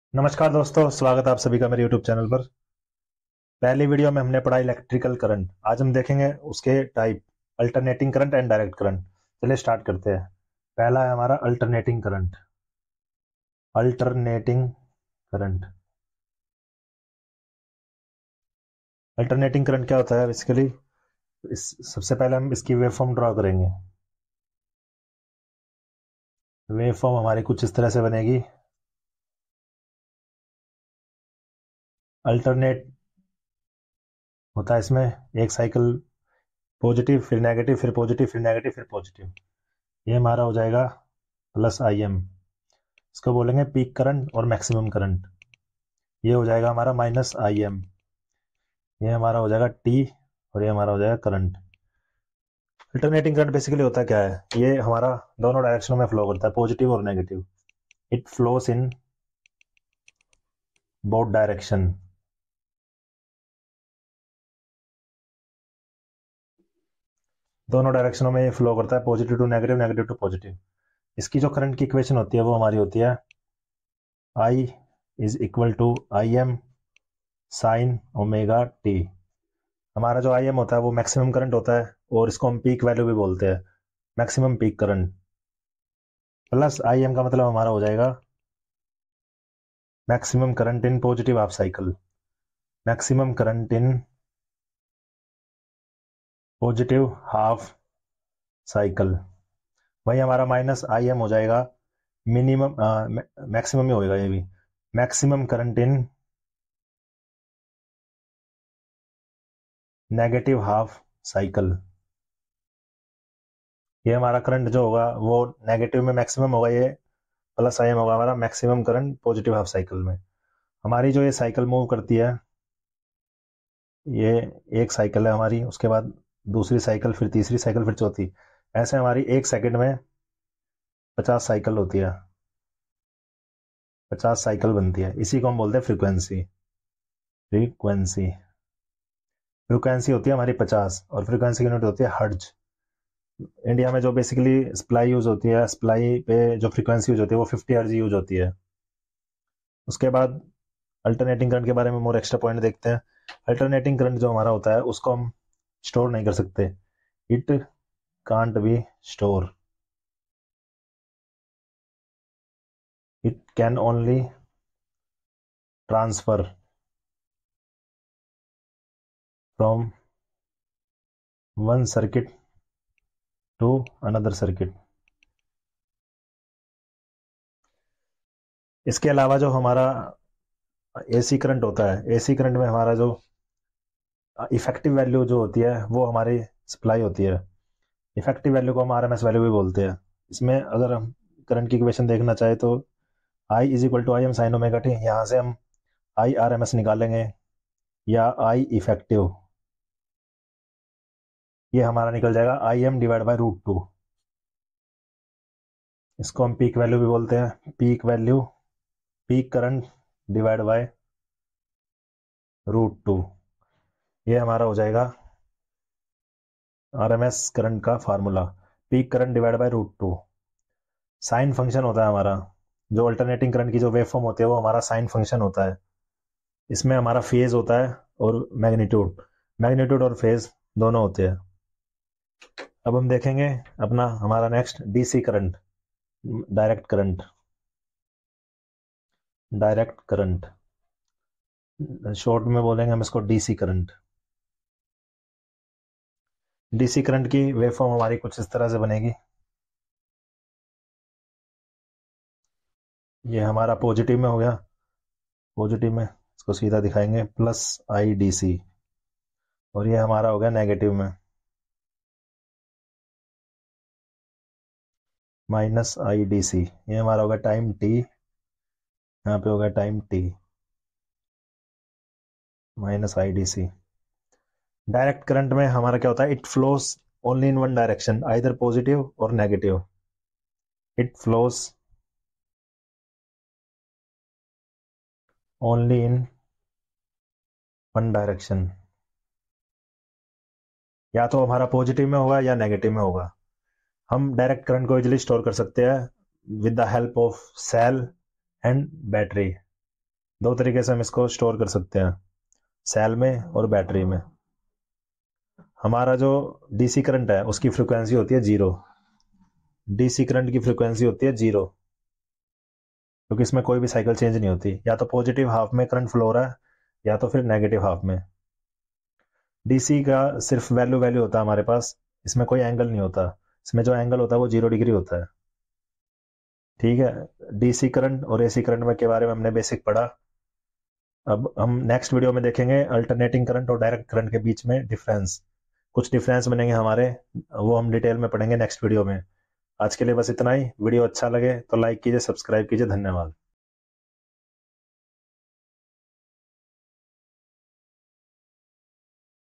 नमस्कार दोस्तों, स्वागत है आप सभी का मेरे YouTube चैनल पर। पहली वीडियो में हमने पढ़ा इलेक्ट्रिकल करंट। आज हम देखेंगे उसके type, alternating current and direct current. चलिए स्टार्ट करते हैं। पहला है हमारा alternating current. Alternating current alternating current क्या होता है बेसिकली? सबसे पहले हम इसकी वेव फॉर्म ड्रॉ करेंगे। वेव फॉर्म हमारी कुछ इस तरह से बनेगी। अल्टरनेट होता है इसमें एक साइकिल, पॉजिटिव फिर नेगेटिव फिर पॉजिटिव फिर नेगेटिव फिर पॉजिटिव। ये हमारा हो जाएगा प्लस आई एम। इसको बोलेंगे पीक करंट और मैक्सिमम करंट। ये हो जाएगा हमारा माइनस आई एम। ये हमारा हो जाएगा टी और ये हमारा हो जाएगा करंट। अल्टरनेटिंग करंट बेसिकली होता क्या है? ये हमारा दोनों डायरेक्शनों में फ्लो करता है, पॉजिटिव और negative. It flows in both direction. दोनों डायरेक्शनों में ये फ्लो करता है, positive to negative, negative to positive. इसकी जो करंट की इक्वेशन होती है वो हमारी होती है I is equal to I M sine omega T. हमारा जो आई एम होता है वो मैक्सिमम करंट होता है और इसको हम पीक वैल्यू भी बोलते हैं, maximum peak current. Plus I M का मतलब हमारा हो जाएगा maximum current in positive half cycle. Maximum current in positive half cycle. वही हमारा माइनस आई एम हो जाएगा मिनिमम, मैक्सिमम ही होएगा ये भी, maximum current in negative half cycle. ये हमारा करंट जो होगा वो नेगेटिव में मैक्सिमम होगा, ये प्लस आई एम होगा हमारा maximum current positive half cycle में। हमारी जो ये साइकिल मूव करती है, ये एक साइकिल है हमारी, उसके बाद दूसरी साइकिल, फिर तीसरी साइकिल, फिर चौथी। ऐसे हमारी एक सेकंड में 50 साइकिल होती है, 50 साइकिल बनती है। इसी को हम बोलते हैं फ्रीक्वेंसी। फ्रीक्वेंसी फ्रीक्वेंसी होती है हमारी 50 और फ्रीक्वेंसी की यूनिट होती है हर्ट्ज। इंडिया में जो बेसिकली सप्लाई यूज होती है, सप्लाई पे जो फ्रीक्वेंसी यूज होती है वो 50 हर्ट्ज यूज होती है। उसके बाद अल्टरनेटिंग करंट के बारे में मोर एक्स्ट्रा पॉइंट देखते हैं। अल्टरनेटिंग करंट जो हमारा होता है उसको हम स्टोर नहीं कर सकते। It can't be store. It can only transfer from one circuit to another circuit. इसके अलावा जो हमारा एसी करंट होता है, एसी करंट में हमारा जो इफेक्टिव वैल्यू जो होती है वो हमारी सप्लाई होती है। इफेक्टिव वैल्यू को हम आरएमएस वैल्यू भी बोलते हैं। इसमें अगर हम करंट की इक्वेशन देखना चाहे तो I is equal to I M sine omega T, यहाँ से हम आई आर एम एस निकालेंगे या आई इफेक्टिव, ये हमारा निकल जाएगा I M divide by root two. इसको हम पीक वैल्यू भी बोलते हैं, peak value, peak current divide by root two. ये हमारा हो जाएगा आरएमएस करंट का formula, peak current divide by root two. Sine function होता है हमारा, जो अल्टरनेटिंग करंट की जो वेव फॉर्म होती है वो हमारा साइन फंक्शन होता है। इसमें हमारा फेज होता है और मैग्नीट्यूड, मैग्नीट्यूड और फेज दोनों होते हैं। अब हम देखेंगे अपना हमारा next DC current, direct current. Direct current short में बोलेंगे हम इसको डीसी करंट। डीसी करंट की वेव फॉर्म हमारी कुछ इस तरह से बनेगी। ये हमारा पॉजिटिव में हो गया, पॉजिटिव में इसको सीधा दिखाएंगे प्लस आई डी सी, और ये हमारा हो गया नेगेटिव में माइनस आई डी सी। ये हमारा होगा टाइम टी, यहाँ पे होगा time T minus I D C. Direct current में हमारा क्या होता है? It flows only in one direction, either positive और negative. It flows only in one direction, या तो हमारा पॉजिटिव में होगा या नेगेटिव में होगा। हम डायरेक्ट करंट को इजिली स्टोर कर सकते हैं with the help of cell and battery. दो तरीके से हम इसको स्टोर कर सकते हैं, सेल में और बैटरी में। हमारा जो डीसी करंट है उसकी फ्रिक्वेंसी होती है 0, डीसी करंट की फ्रिक्वेंसी होती है 0, क्योंकि इसमें कोई भी साइकिल चेंज नहीं होती, या तो पॉजिटिव हाफ में करंट फ्लो हो रहा है या तो फिर नेगेटिव हाफ में। डीसी का सिर्फ वैल्यू वैल्यू होता है हमारे पास, इसमें कोई एंगल नहीं होता, इसमें जो एंगल होता है वो 0 डिग्री होता है। ठीक है, डीसी करंट और एसी करंट में के बारे में हमने बेसिक पढ़ा। अब हम नेक्स्ट वीडियो में देखेंगे अल्टरनेटिंग करंट और डायरेक्ट करंट के बीच में डिफरेंस, कुछ डिफरेंस बनेंगे हमारे, वो हम डिटेल में पढ़ेंगे नेक्स्ट वीडियो में। आज के लिए बस इतना ही। वीडियो अच्छा लगे तो लाइक कीजिए, सब्सक्राइब कीजिए। धन्यवाद।